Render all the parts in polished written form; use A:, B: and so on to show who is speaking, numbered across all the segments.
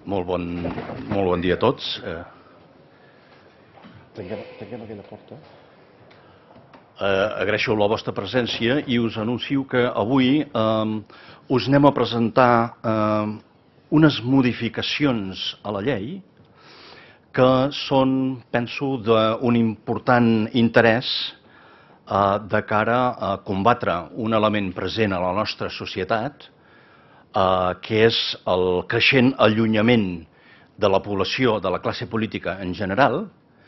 A: Molt bon dia a tots.
B: Tanquem aquella porta.
A: Agraeixo la vostra presència i us anuncio que avui us anem a presentar unes modificacions a la llei que són, penso, d'un important interès de cara a combatre un element present a la nostra societat, que és el creixent allunyament de la població, de la classe política en general,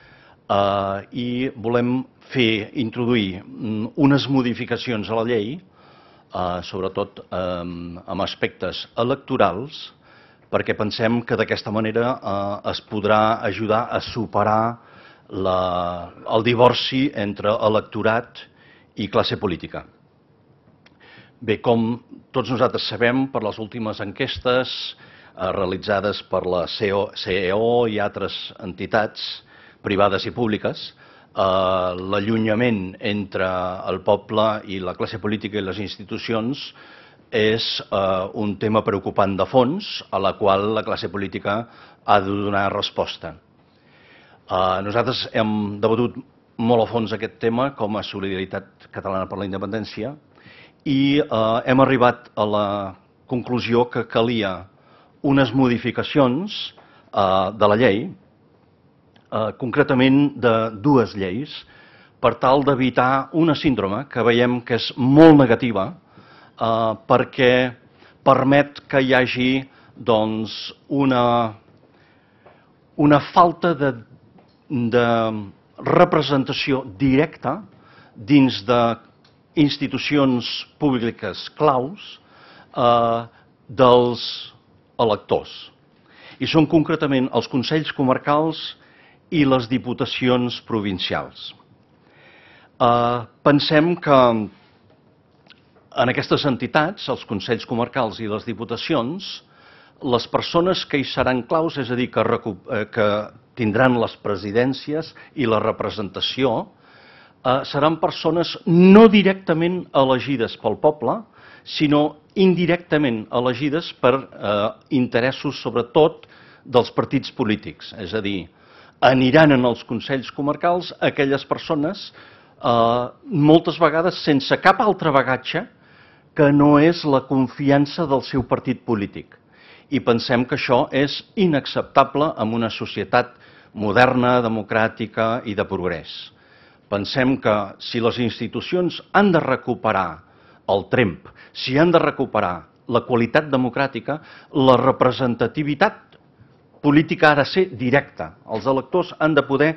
A: i volem introduir unes modificacions a la llei, sobretot amb aspectes electorals, perquè pensem que d'aquesta manera es podrà ajudar a superar el divorci entre electorat i classe política. Bé, com tots nosaltres sabem, per les últimes enquestes realitzades per la CEO i altres entitats privades i públiques, l'allunyament entre el poble i la classe política i les institucions és un tema preocupant de fons a la qual la classe política ha de donar resposta. Nosaltres hem debatut molt a fons aquest tema com a Solidaritat Catalana per la Independència i hem arribat a la conclusió que calia unes modificacions de la llei, concretament de dues lleis, per tal d'evitar una síndrome que veiem que és molt negativa perquè permet que hi hagi una falta de representació directa dins d'institucions públiques claus dels electors. I són concretament els consells comarcals i les diputacions provincials. Pensem que en aquestes entitats, els consells comarcals i les diputacions, les persones que hi seran claus, és a dir, que tindran les presidències i la representació, seran persones no directament elegides pel poble, sinó indirectament elegides per interessos, sobretot, dels partits polítics. És a dir, aniran en els consells comarcals aquelles persones, moltes vegades sense cap altre bagatge, que no és la confiança del seu partit polític. I pensem que això és inacceptable en una societat moderna, democràtica i de progrés. Pensem que si les institucions han de recuperar el tremp, si han de recuperar la qualitat democràtica, la representativitat política ha de ser directa. Els electors han de poder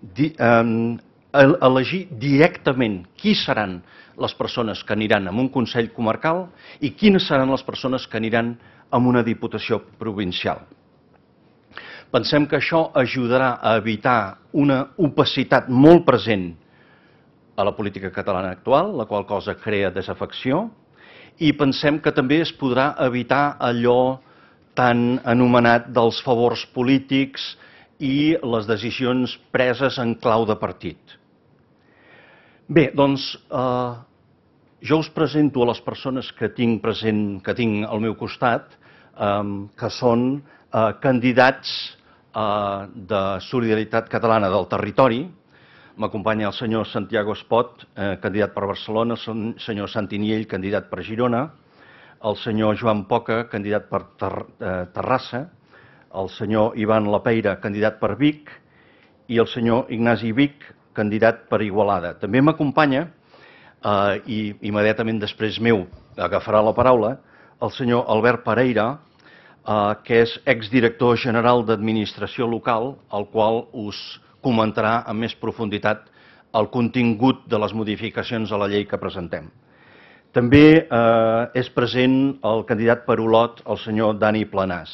A: elegir directament qui seran les persones que aniran a un consell comarcal i quines seran les persones que aniran a una diputació provincial. Pensem que això ajudarà a evitar una opacitat molt present a la política catalana actual, la qual cosa crea desafecció, i pensem que també es podrà evitar allò tan anomenat dels favors polítics i les decisions preses en clau de partit. Bé, doncs, jo us presento a les persones que tinc al meu costat, que són candidats de Solidaritat Catalana del territori. M'acompanya el senyor Santiago Espot, candidat per Barcelona, el senyor Santi Niell, candidat per Girona, el senyor Joan Poca, candidat per Terrassa, el senyor Ivan Lapeira, candidat per Vic, i el senyor Ignasi Vic, candidat per Igualada. També m'acompanya, i immediatament després meu agafarà la paraula, el senyor Albert Pereira, que és exdirector general d'Administració Local, el qual us comentarà amb més profunditat el contingut de les modificacions a la llei que presentem. També és present el candidat per Olot, el senyor Dani Planàs.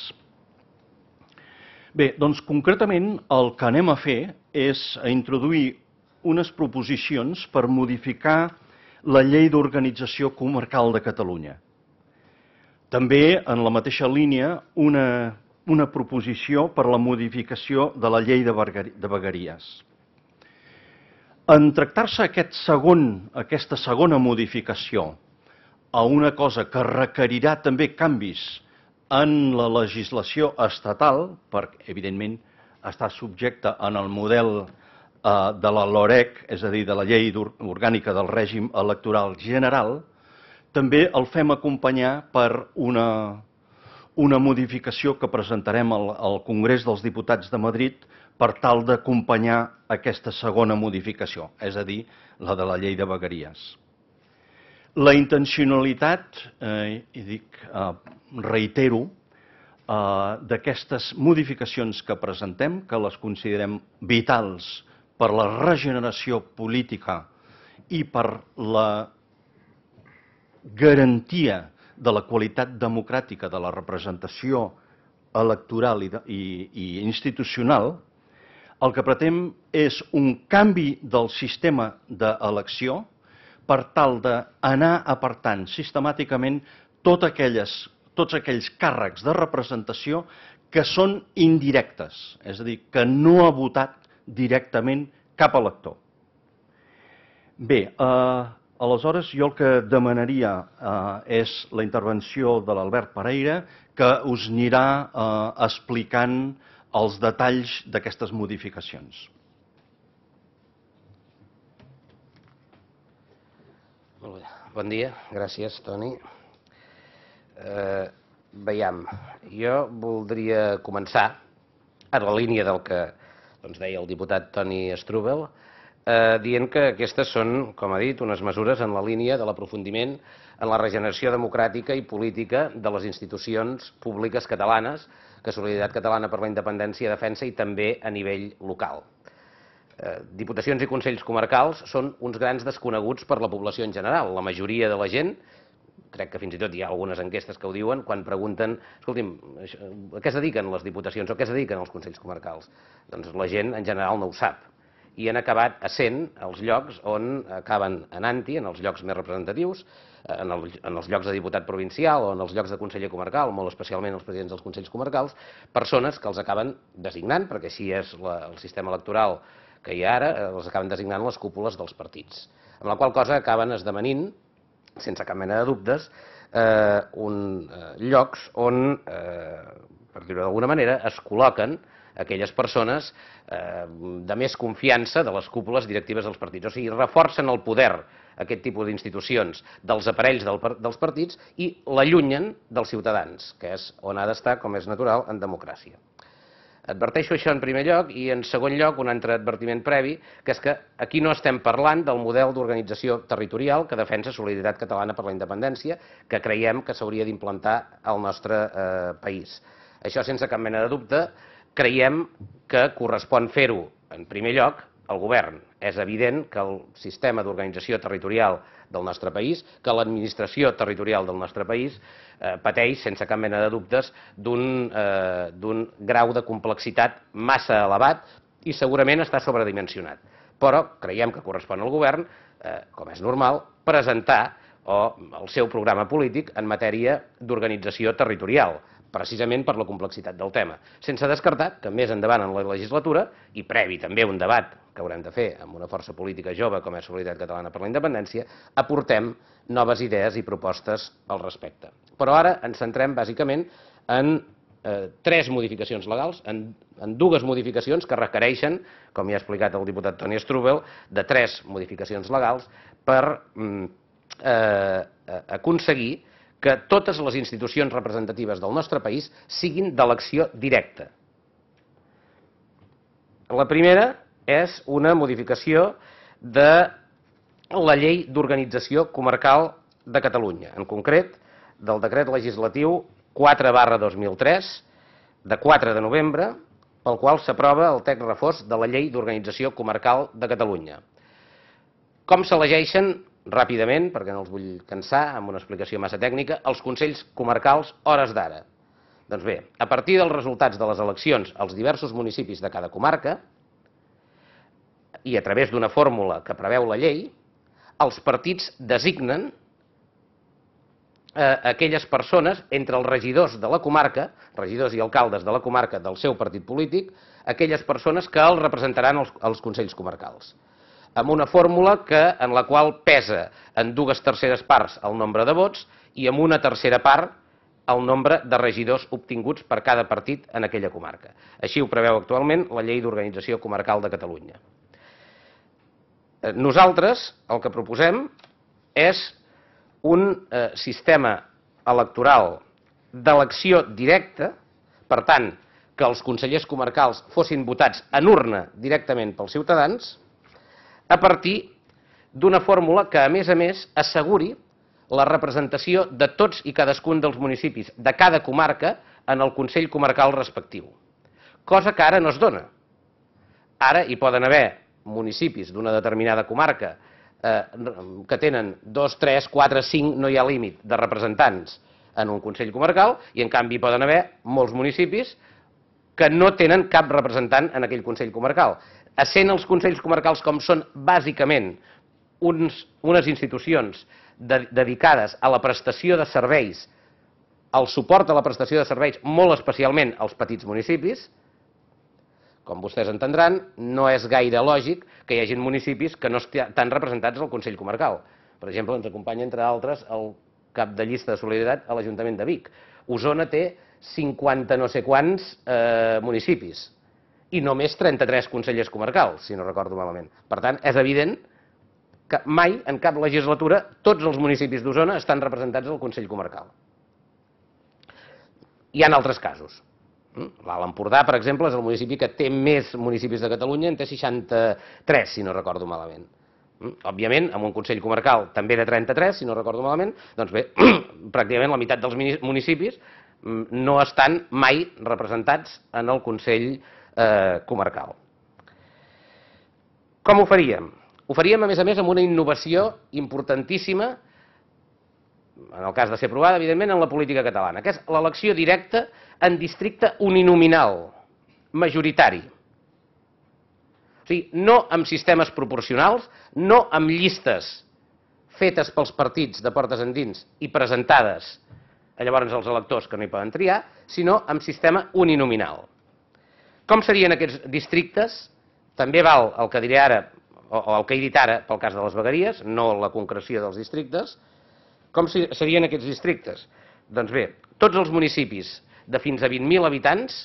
A: Bé, doncs concretament el que anem a fer és a introduir unes proposicions per modificar la llei d'organització comarcal de Catalunya. També, en la mateixa línia, una proposició per la modificació de la llei de vegueries. En tractar-se aquesta segona modificació a una cosa que requerirà també canvis en la legislació estatal, perquè, evidentment, està subjecte en el model de la LOREC, és a dir, de la Llei Orgànica del Règim Electoral General, també el fem acompanyar per una modificació que presentarem al Congrés dels Diputats de Madrid per tal d'acompanyar aquesta segona modificació, és a dir, la de la llei de vegueries. La intencionalitat, reitero, d'aquestes modificacions que presentem, que les considerem vitals per la regeneració política i per la garantia de la qualitat democràtica de la representació electoral i institucional, el que pretén és un canvi del sistema d'elecció per tal d'anar apartant sistemàticament tots aquells càrrecs de representació que són indirectes, és a dir, que no ha votat directament cap elector. Bé, aleshores jo el que demanaria és la intervenció de l'Albert Pereira, que us anirà explicant els detalls d'aquestes modificacions.
B: Molt bé. Bon dia, gràcies, Toni. Veiem, jo voldria començar, a la línia del que deia el diputat Toni Strubell, dient que aquestes són, com ha dit, unes mesures en la línia de l'aprofundiment en la regeneració democràtica i política de les institucions públiques catalanes que Solidaritat Catalana per la Independència defensa i també a nivell local. Diputacions i consells comarcals són uns grans desconeguts per la població en general. La majoria de la gent, crec que fins i tot hi ha algunes enquestes que ho diuen, quan pregunten, escolti'm, a què es dediquen les diputacions o a què es dediquen els consells comarcals? Doncs la gent en general no ho sap. I han acabat essent els llocs on acaben anant-hi, en els llocs més representatius, en els llocs de diputat provincial o en els llocs de conseller comarcal, molt especialment els presidents dels consells comarcals, persones que els acaben designant, perquè així és el sistema electoral que hi ha ara, els acaben designant les cúpules dels partits. Amb la qual cosa acaben esdevenint, sense cap mena de dubtes, llocs on, per dir-ho d'alguna manera, es col·loquen aquelles persones de més confiança de les cúpules directives dels partits. O sigui, reforcen el poder, aquest tipus d'institucions, dels aparells dels partits i l'allunyen dels ciutadans, que és on ha d'estar, com és natural, en democràcia. Adverteixo això en primer lloc i, en segon lloc, un altre advertiment previ, que és que aquí no estem parlant del model d'organització territorial que defensa Solidaritat Catalana per la Independència, que creiem que s'hauria d'implantar al nostre país. Això, sense cap mena de dubte, creiem que correspon fer-ho, en primer lloc, al govern. És evident que el sistema d'organització territorial del nostre país, que l'administració territorial del nostre país pateix, sense cap mena de dubtes, d'un grau de complexitat massa elevat i segurament està sobredimensionat. Però creiem que correspon al govern, com és normal, presentar el seu programa polític en matèria d'organització territorial, precisament per la complexitat del tema, sense descartar que més endavant en la legislatura, i previ també un debat que haurem de fer amb una força política jove com és Solidaritat Catalana per la Independència, aportem noves idees i propostes al respecte. Però ara ens centrem bàsicament en tres modificacions legals, en dues modificacions que requereixen, com ja ha explicat el diputat Toni Strubell, de tres modificacions legals per aconseguir que totes les institucions representatives del nostre país siguin d'elecció directa. La primera és una modificació de la Llei d'Organització Comarcal de Catalunya, en concret del decret legislatiu 4/2003, de 4 de novembre, pel qual s'aprova el text refós de la Llei d'Organització Comarcal de Catalunya. Com s'elegeixen, ràpidament, perquè no els vull cansar amb una explicació massa tècnica, els consells comarcals hores d'ara? Doncs bé, a partir dels resultats de les eleccions als diversos municipis de cada comarca i a través d'una fórmula que preveu la llei, els partits designen aquelles persones entre els regidors de la comarca, regidors i alcaldes de la comarca del seu partit polític, aquelles persones que els representaran als consells comarcals, amb una fórmula en la qual pesa en 2/3 parts el nombre de vots i amb una tercera part el nombre de regidors obtinguts per cada partit en aquella comarca. Així ho preveu actualment la Llei d'Organització Comarcal de Catalunya. Nosaltres el que proposem és un sistema electoral d'elecció directa, per tant, que els consellers comarcals fossin votats en urna directament pels ciutadans, a partir d'una fórmula que, a més, asseguri la representació de tots i cadascun dels municipis de cada comarca en el Consell Comarcal respectiu, cosa que ara no es dona. Ara hi poden haver municipis d'una determinada comarca que tenen 2, 3, 4, 5, no hi ha límit de representants en un Consell Comarcal, i en canvi poden haver molts municipis que no tenen cap representant en aquell Consell Comarcal. Essent els Consells Comarcals com són bàsicament unes institucions dedicades a la prestació de serveis, al suport a la prestació de serveis, molt especialment als petits municipis, com vostès entendran, no és gaire lògic que hi hagi municipis que no estan representats al Consell Comarcal. Per exemple, ens acompanya, entre altres, el cap de llista de Solidaritat a l'Ajuntament de Vic. Osona té 50 no sé quants municipis i només 33 consellers comarcals, si no recordo malament. Per tant, és evident que mai, en cap legislatura, tots els municipis d'Osona estan representats al Consell Comarcal. Hi ha altres casos. L'Alt Empordà, per exemple, és el municipi que té més municipis de Catalunya, en té 63, si no recordo malament. Òbviament, amb un Consell Comarcal també de 33, si no recordo malament, doncs bé, pràcticament la meitat dels municipis no estan mai representats en el Consell Comarcal. Com ho faríem? Ho faríem, a més, amb una innovació importantíssima, en el cas de ser aprovada, evidentment, en la política catalana, que és l'elecció directa en districte uninominal, majoritari. O sigui, no amb sistemes proporcionals, no amb llistes fetes pels partits de portes endins i presentades llavors als electors que no hi poden triar, sinó amb sistema uninominal. Com serien aquests districtes? També val el que diré ara, o el que he dit ara pel cas de les vegueries, no la concreció dels districtes. Com serien aquests districtes? Doncs bé, tots els municipis de fins a 20.000 habitants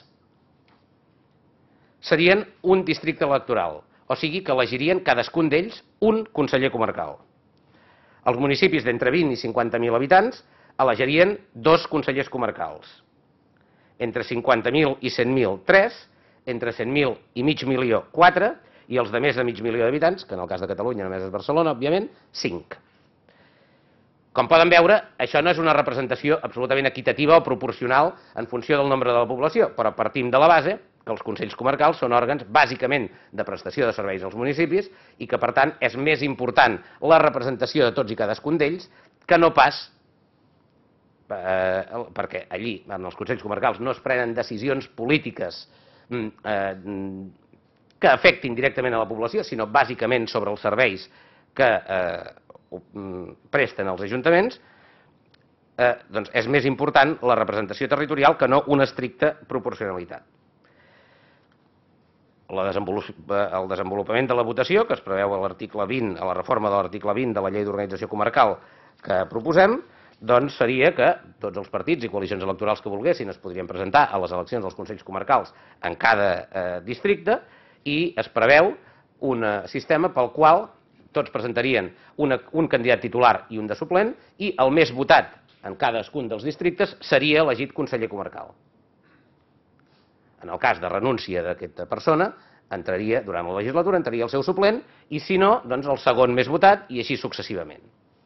B: serien un districte electoral, o sigui que elegirien cadascun d'ells un conseller comarcal. Els municipis d'entre 20 i 50.000 habitants elegirien 2 consellers comarcals. Entre 50.000 i 100.000, 3, entre 100.000 i mig milió, 4, i els de més de mig milió d'habitants, que en el cas de Catalunya només és Barcelona, òbviament, 5. Com poden veure, això no és una representació absolutament equitativa o proporcional en funció del nombre de la població, però partim de la base que els Consells Comarcals són òrgans bàsicament de prestació de serveis als municipis i que, per tant, és més important la representació de tots i cadascun d'ells que no pas perquè allí, en els Consells Comarcals, no es prenen decisions polítiques que afectin directament a la població, sinó bàsicament sobre els serveis que presten els ajuntaments, doncs és més important la representació territorial que no una estricta proporcionalitat. El desenvolupament de la votació, que es preveu a l'article 20, a la reforma de l'article 20 de la Llei d'Organització Comarcal que proposem, doncs seria que tots els partits i coalicions electorals que volguessin es podrien presentar a les eleccions dels Consells Comarcals en cada districte i es preveu un sistema pel qual tots presentarien un candidat titular i un de suplent i el més votat en cadascun dels districtes seria elegit conseller comarcal. En el cas de renúncia d'aquesta persona, durant la legislatura entraria el seu suplent i, si no, doncs el segon més votat i així successivament.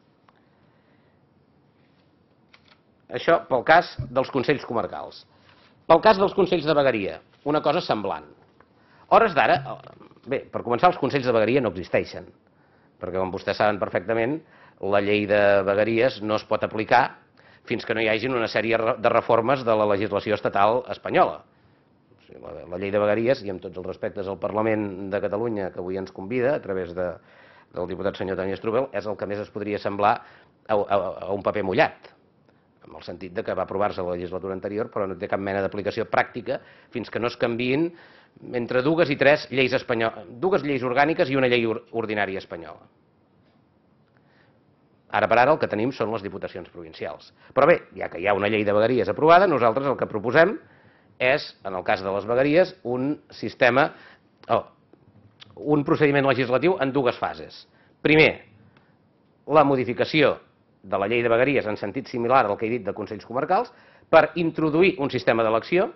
B: Això pel cas dels Consells Comarcals. Pel cas dels Consells de Vegueria, una cosa semblant. A hores d'ara, bé, per començar, els Consells de Vegueria no existeixen, perquè, com vostès saben perfectament, la llei de vegueries no es pot aplicar fins que no hi hagin una sèrie de reformes de la legislació estatal espanyola. La llei de vegueries, i amb tots els respectes al Parlament de Catalunya, que avui ens convida, a través del diputat senyor Toni Strubell, és el que més es podria semblar a un paper mullat, en el sentit que va aprovar-se la legislatura anterior, però no té cap mena d'aplicació pràctica fins que no es canviïn entre 2 i 3 lleis espanyoles, 2 lleis orgàniques i una llei ordinària espanyola. Ara per ara el que tenim són les diputacions provincials. Però bé, ja que hi ha una llei de vegueries aprovada, nosaltres el que proposem és, en el cas de les vegueries, un sistema, un procediment legislatiu en dues fases. Primer, la modificació de la llei de vegueries en sentit similar al que he dit de consells comarcals per introduir un sistema d'elecció.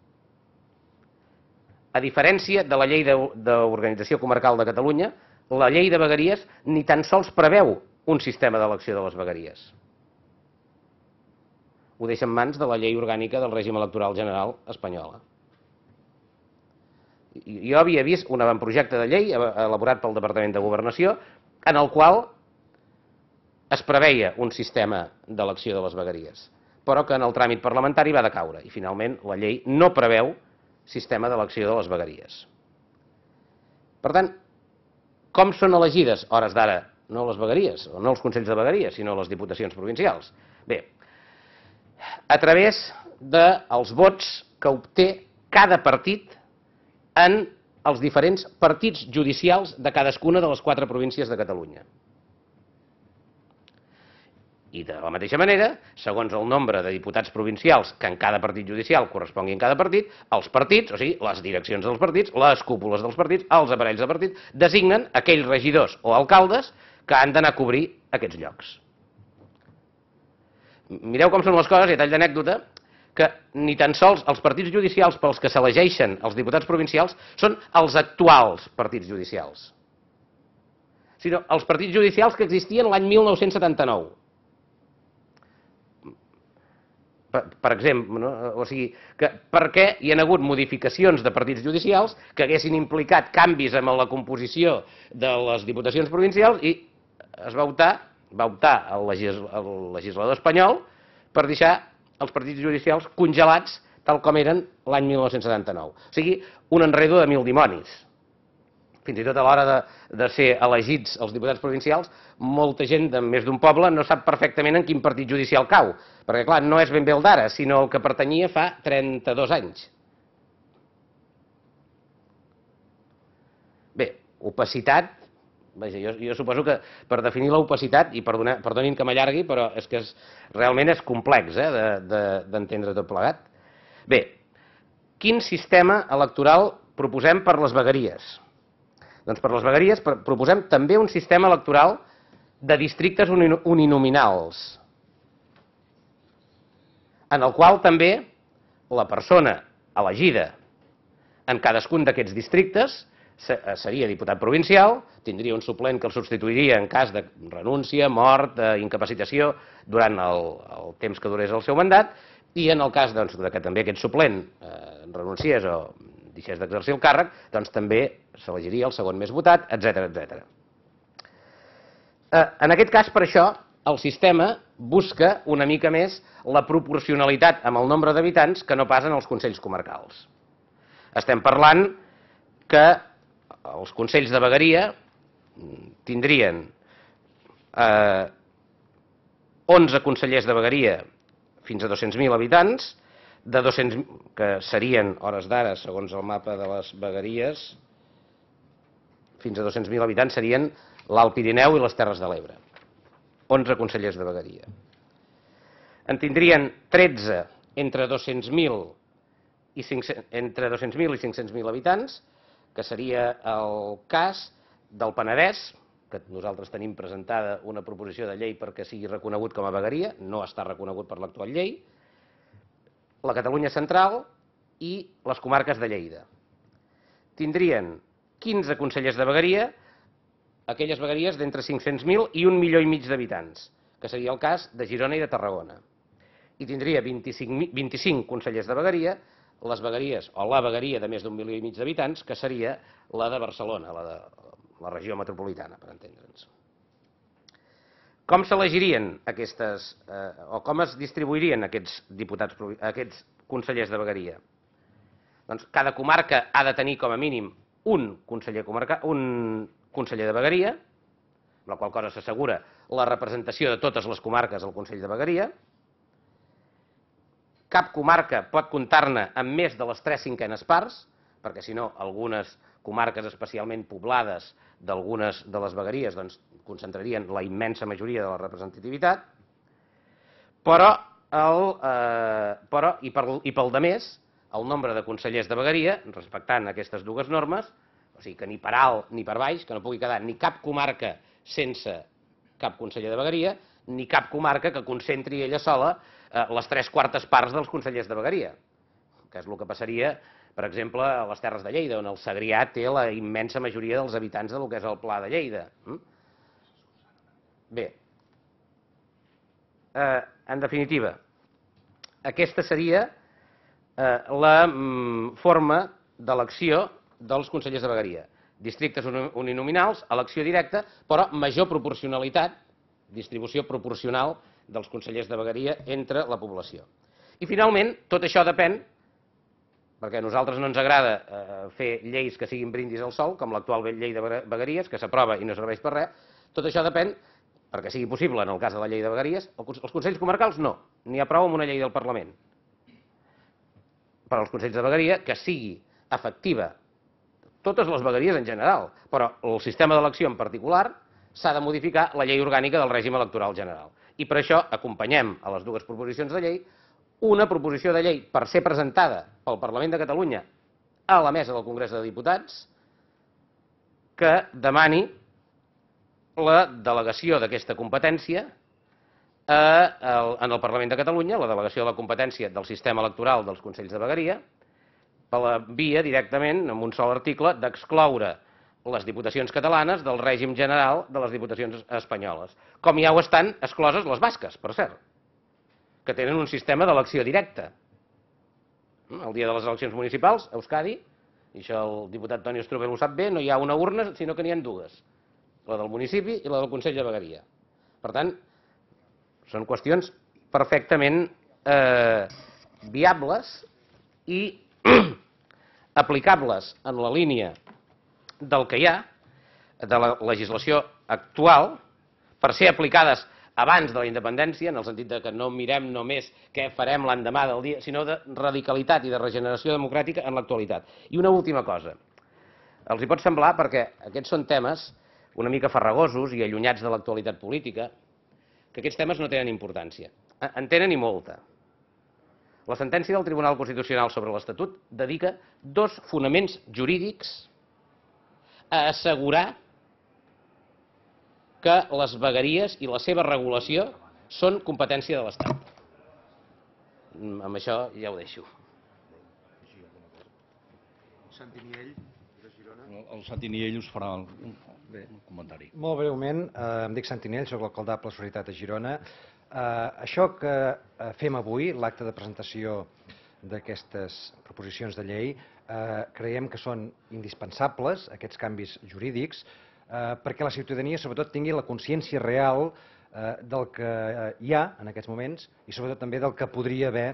B: A diferència de la llei d'organització comarcal de Catalunya, la llei de vegueries ni tan sols preveu un sistema d'elecció de les vegueries. Ho deixa en mans de la llei orgànica del règim electoral general espanyola. Jo havia vist un avantprojecte de llei elaborat pel Departament de Governació en el qual es preveia un sistema d'elecció de les vegueries, però que en el tràmit parlamentari va decaure i finalment la llei no preveu sistema d'elecció de les vegueries. Per tant, com són elegides, a hores d'ara, no les vegueries, o no els consells de vegueries, sinó les diputacions provincials? Bé, a través dels vots que obté cada partit en els diferents partits judicials de cadascuna de les 4 províncies de Catalunya. I de la mateixa manera, segons el nombre de diputats provincials que en cada partit judicial correspongui en cada partit, els partits, o sigui, les direccions dels partits, les cúpules dels partits, els aparells de partit, designen aquells regidors o alcaldes que han d'anar a cobrir aquests llocs. Mireu com són les coses, i a tall d'anècdota, que ni tan sols els partits judicials pels que s'elegeixen els diputats provincials són els actuals partits judicials, sinó els partits judicials que existien l'any 1979. Per exemple, no? O sigui, que per què hi ha hagut modificacions de partits judicials que haguessin implicat canvis en la composició de les diputacions provincials i es va optar el legislador espanyol per deixar els partits judicials congelats tal com eren l'any 1979. O sigui, un enredo de 1000 dimonis. Fins i tot a l'hora de ser elegits els diputats provincials, molta gent de més d'un poble no sap perfectament en quin partit judicial cau, perquè clar, no és ben bé el d'ara, sinó el que pertanyia fa 32 anys. Bé, opacitat, vaja, jo suposo que per definir l'opacitat, i perdonin que m'allargui, però és que realment és complex d'entendre tot plegat. Bé, quin sistema electoral proposem per les vegueries? Doncs per les vegueries proposem també un sistema electoral de districtes uninominals, en el qual també la persona elegida en cadascun d'aquests districtes seria diputat provincial, tindria un suplent que el substituiria en cas de renúncia, mort, incapacitació durant el temps que durés el seu mandat, i en el cas que també aquest suplent renunciés o deixés d'exercir el càrrec, doncs també s'elegiria el segon més votat, etc. En aquest cas, per això, el sistema busca una mica més la proporcionalitat amb el nombre d'habitants que no pas en els consells comarcals. Estem parlant que els consells de vegueria tindrien 11 consellers de vegueria fins a 200.000 habitants, que serien, a hores d'ara, segons el mapa de les vegueries, fins a 200.000 habitants serien l'Alt Pirineu i les Terres de l'Ebre. 11 consellers de vegueria. En tindrien 13 entre 200.000 i 500.000 habitants, que seria el cas del Penedès, que nosaltres tenim presentada una proposició de llei perquè sigui reconegut com a vegueria, no està reconegut per l'actual llei, la Catalunya central i les comarques de Lleida. Tindrien 15 consellers de vegueria, aquelles vegueries d'entre 500.000 i 1,5 milió d'habitants, que seria el cas de Girona i de Tarragona. I tindria 25 consellers de vegueria, les vegueries o la vegueria de més d'1,5 milió d'habitants, que seria la de Barcelona, la de la regió metropolitana, per entendre'ns. Com s'elegirien o com es distribuirien aquests consellers de vegueria? Doncs cada comarca ha de tenir com a mínim un conseller de vegueria, amb la qual cosa s'assegura la representació de totes les comarques al Consell de Vegueria. Cap comarca pot comptar-ne amb més de les 3/5 parts, perquè si no algunes comarques especialment poblades d'algunes de les vegueries doncs, concentrarien la immensa majoria de la representativitat, però pel demés, el nombre de consellers de vegueria, respectant aquestes dues normes, o sigui que ni per alt ni per baix, que no pugui quedar ni cap comarca sense cap conseller de vegueria, ni cap comarca que concentri ella sola les 3/4 parts dels consellers de vegueria, que és el que passaria, per exemple, a les Terres de Lleida, on el Segrià té la immensa majoria dels habitants del que és el Pla de Lleida. Bé, en definitiva, aquesta seria la forma d'elecció dels consellers de vegueria. Districtes uninominals, elecció directa, però major proporcionalitat, distribució proporcional dels consellers de vegueria entre la població. I finalment, tot això depèn, perquè a nosaltres no ens agrada fer lleis que siguin brindis al sol, com l'actual llei de vegueries, que s'aprova i no serveix per res, tot això depèn, perquè sigui possible en el cas de la llei de vegueries, els consells comarcals no, n'hi ha prou amb una llei del Parlament. Per als consells de vegueria, que sigui efectiva totes les vegueries en general, però el sistema d'elecció en particular s'ha de modificar la llei orgànica del règim electoral general. I per això acompanyem a les dues proposicions de llei una proposició de llei per ser presentada pel Parlament de Catalunya a la mesa del Congrés de Diputats que demani la delegació d'aquesta competència en el Parlament de Catalunya, la delegació de la competència del sistema electoral dels Consells de Vegueria, per la via directament, amb un sol article, d'excloure les diputacions catalanes del règim general de les diputacions espanyoles. Com ja ho estan excloses les basques, per cert, que tenen un sistema d'elecció directa. El dia de les eleccions municipals, a Euskadi, i això el diputat Toni Strubell ho sap bé, no hi ha una urna, sinó que n'hi ha dues, la del municipi i la del Consell de Vegueria. Per tant, són qüestions perfectament viables i aplicables en la línia del que hi ha, de la legislació actual, per ser aplicades abans de la independència, en el sentit que no mirem només què farem l'endemà del dia, sinó de radicalitat i de regeneració democràtica en l'actualitat. I una última cosa. Els hi pot semblar, perquè aquests són temes una mica farragosos i allunyats de l'actualitat política, que aquests temes no tenen importància. En tenen i molta. La sentència del Tribunal Constitucional sobre l'Estatut dedica 2 fonaments jurídics a assegurar que les vegueries i la seva regulació són competència de l'Estat. Amb això ja ho deixo.
A: El Santi Niell us farà un comentari.
C: Molt breument, em dic Santi Niell, soc l'alcaldable de la Solidaritat de Girona. Això que fem avui, l'acte de presentació d'aquestes proposicions de llei, creiem que són indispensables, aquests canvis jurídics, perquè la ciutadania sobretot tingui la consciència real del que hi ha en aquests moments i sobretot també del que podria haver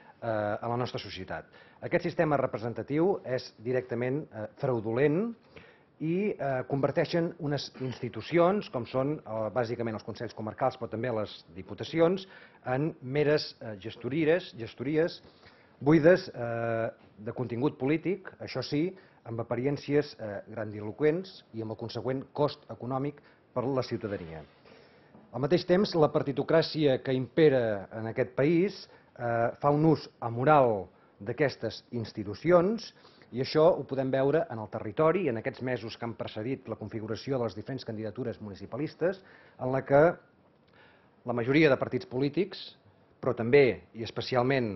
C: a la nostra societat. Aquest sistema representatiu és directament fraudulent i converteixen unes institucions, com són bàsicament els consells comarcals, però també les diputacions, en meres gestories buides de contingut polític, això sí, amb apariències grandiloqüents i amb el consegüent cost econòmic per a la ciutadania. Al mateix temps, la partitocràcia que impera en aquest país fa un ús amoral d'aquestes institucions i això ho podem veure en el territori en aquests mesos que han precedit la configuració de les diferents candidatures municipalistes en la que la majoria de partits polítics, però també i especialment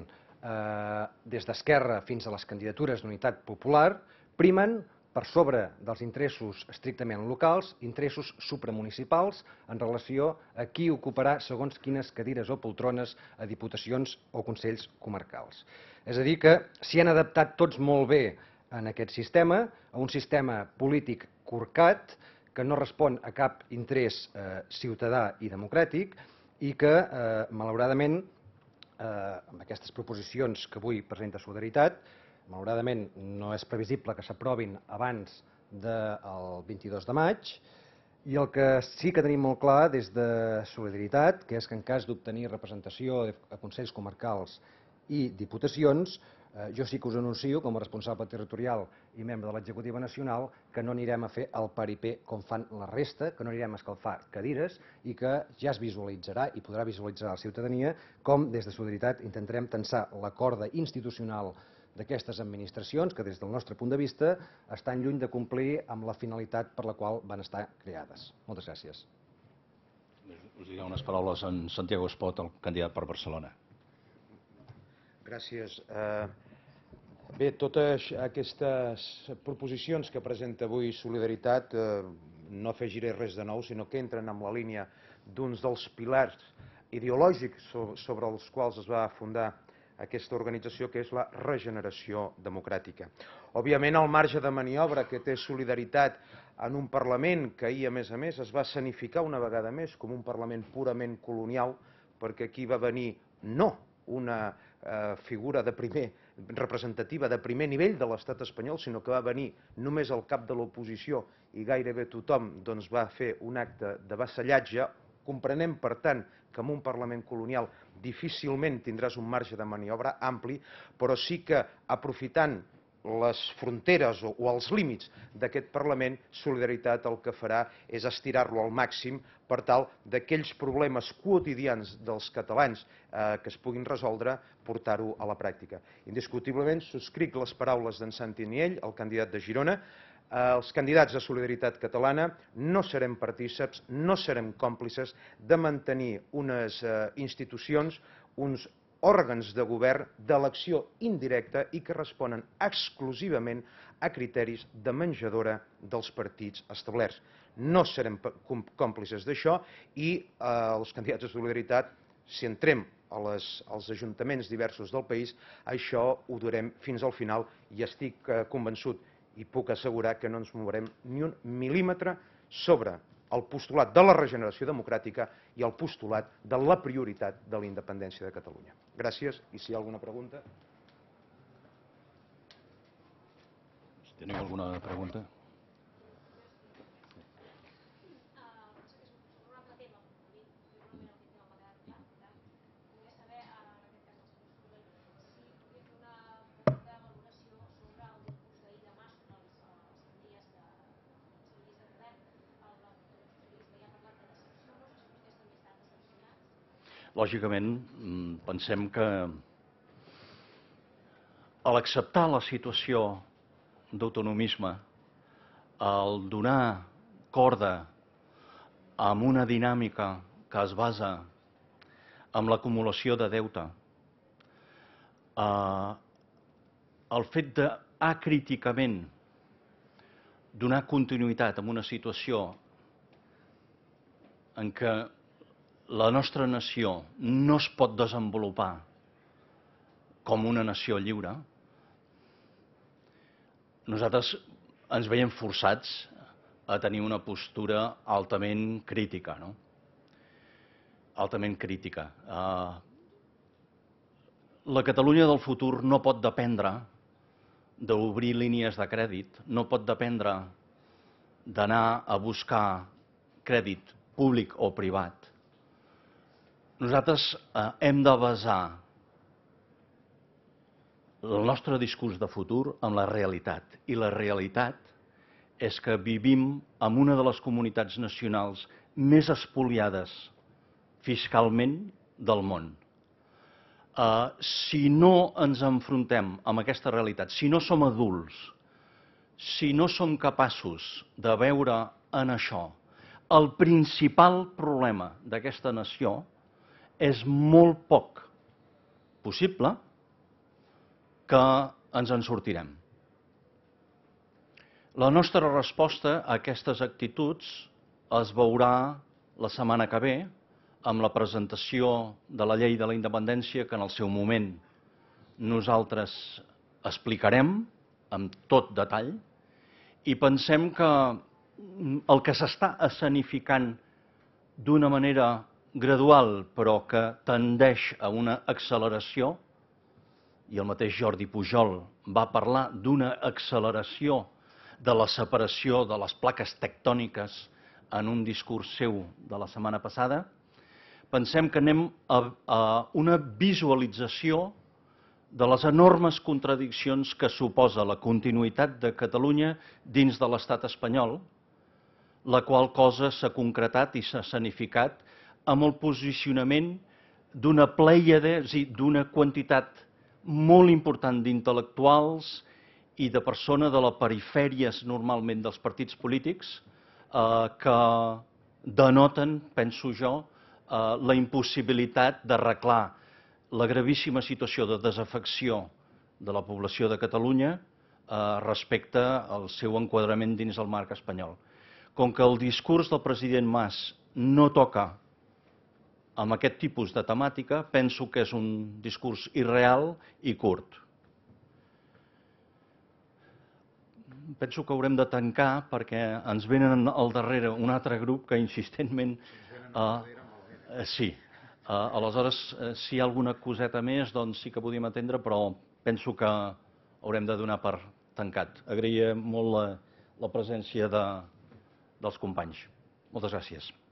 C: des d'Esquerra fins a les candidatures d'Unitat Popular, primen per sobre dels interessos estrictament locals, interessos supramunicipals en relació a qui ocuparà segons quines cadires o poltrones a diputacions o consells comarcals. És a dir que s'hi han adaptat tots molt bé en aquest sistema, a un sistema polític corcat que no respon a cap interès ciutadà i democràtic i que, malauradament, amb aquestes proposicions que avui presenta Solidaritat, malauradament no és previsible que s'aprovin abans del 22 de maig i el que sí que tenim molt clar des de Solidaritat, que és que en cas d'obtenir representació a consells comarcals i diputacions, Jo sí que us anuncio, com a responsable territorial i membre de l'executiva nacional, que no anirem a fer el paripé com fan la resta, que no anirem a escalfar cadires i que ja es visualitzarà i podrà visualitzar la ciutadania com des de Solidaritat intentarem tensar la corda institucional d'aquestes administracions que des del nostre punt de vista estan lluny de complir amb la finalitat per la qual van estar creades. Moltes gràcies.
A: Us diré unes paraules en Santiago Espot, el candidat per Barcelona.
D: Gràcies. Bé, totes aquestes proposicions que presenta avui Solidaritat no afegiré res de nou, sinó que entren en la línia d'uns dels pilars ideològics sobre els quals es va fundar aquesta organització, que és la regeneració democràtica. Òbviament, el marge de maniobra que té Solidaritat en un Parlament que ahir, a més, es va escenificar una vegada més com un Parlament purament colonial, perquè aquí va venir no una figura representativa de primer nivell de l'estat espanyol, sinó que va venir només el cap de l'oposició i gairebé tothom va fer un acte de vassallatge. Comprenem, per tant, que en un Parlament colonial difícilment tindràs un marge de maniobra ampli, però sí que aprofitant les fronteres o els límits d'aquest Parlament, Solidaritat el que farà és estirar-lo al màxim per tal d'aquells problemes quotidians dels catalans que es puguin resoldre, portar-ho a la pràctica. Indiscutiblement subscric les paraules d'en Santi Aniell, el candidat de Girona. Els candidats de Solidaritat Catalana no serem partíceps, no serem còmplices de mantenir unes institucions, uns òrgans de govern d'elecció indirecta i que responen exclusivament a criteris de menjadora dels partits establerts. No serem còmplices d'això i els candidats de Solidaritat, si entrem als ajuntaments diversos del país, això ho durem fins al final i estic convençut i puc assegurar que no ens mourem ni un mil·límetre sobre el postulat de la regeneració democràtica i el postulat de la prioritat de la independència de Catalunya. Gràcies, i si hi ha alguna pregunta...
A: Si teniu alguna pregunta? Lògicament, pensem que a l'acceptar la situació d'autonomisme, al donar corda amb una dinàmica que es basa en l'acumulació de deute, el fet d'acríticament donar continuïtat a una situació en què la nostra nació no es pot desenvolupar com una nació lliure, nosaltres ens veiem forçats a tenir una postura altament crítica, no? Altament crítica. La Catalunya del futur no pot dependre d'obrir línies de crèdit, no pot dependre d'anar a buscar crèdit públic o privat. Nosaltres hem de basar el nostre discurs de futur en la realitat. I la realitat és que vivim en una de les comunitats nacionals més espoliades fiscalment del món. Si no ens enfrontem amb aquesta realitat, si no som adults, si no som capaços de veure en això el principal problema d'aquesta nació, és molt poc possible que ens en sortirem. La nostra resposta a aquestes actituds es veurà la setmana que ve amb la presentació de la llei de la independència que en el seu moment nosaltres explicarem amb tot detall i pensem que el que s'està escenificant d'una manera gradual però que tendeix a una acceleració, i el mateix Jordi Pujol va parlar d'una acceleració de la separació de les plaques tectòniques en un discurs seu de la setmana passada, pensem que anem a una visualització de les enormes contradiccions que suposa la continuïtat de Catalunya dins de l'estat espanyol, la qual cosa s'ha concretat i s'ha escenificat amb el posicionament d'una plèiade, és a dir, d'una quantitat molt important d'intel·lectuals i de persones de la perifèria normalment dels partits polítics que denoten, penso jo, la impossibilitat d'arreglar la gravíssima situació de desafecció de la població de Catalunya respecte al seu enquadrament dins el marc espanyol. Com que el discurs del president Mas no toca amb aquest tipus de temàtica, penso que és un discurs irreal i curt. Penso que haurem de tancar perquè ens venen al darrere un altre grup que insistentment... Sí. Aleshores, si hi ha alguna coseta més, doncs sí que podíem atendre, però penso que haurem de donar per tancat. Agraïa molt la presència dels companys. Moltes gràcies.